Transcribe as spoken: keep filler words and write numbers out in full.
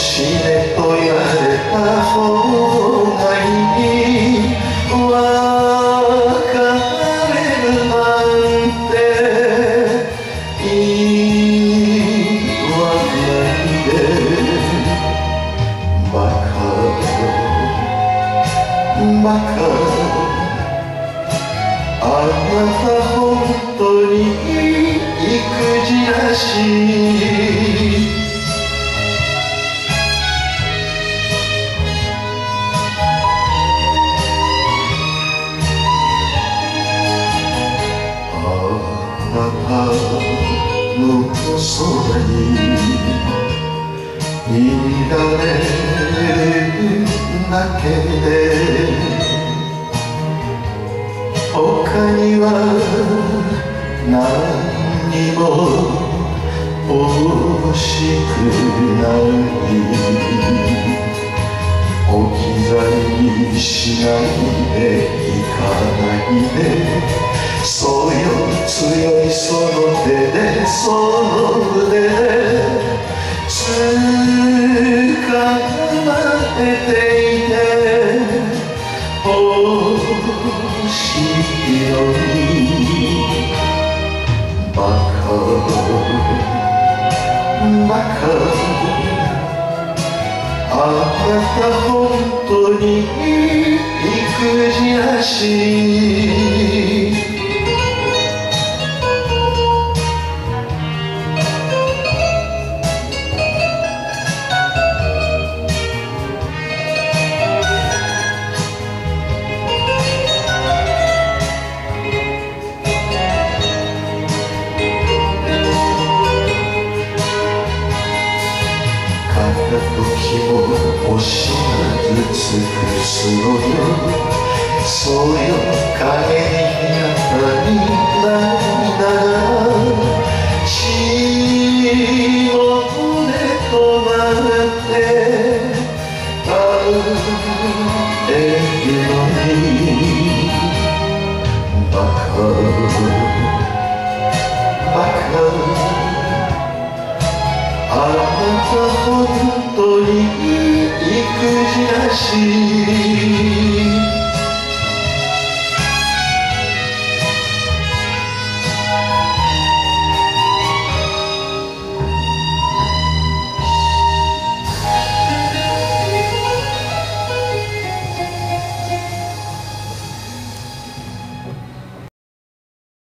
死ねと言われた方がいい。別れるなんて言わないで。バカバカ、あなた本当に意気地らしい。あなたのそばにいられるだけで他には何にも欲しくない。置き去りにしないでいかないで。そうよ強いその手でその腕で捕まえていて欲しいのに。バカバカ、あなた本当に意気地らしい。時も惜しまず尽くすのよ。そうよ影に日向に涙が血をで止まってあえるのに。バカバカ、あなた本当に意気地らしい。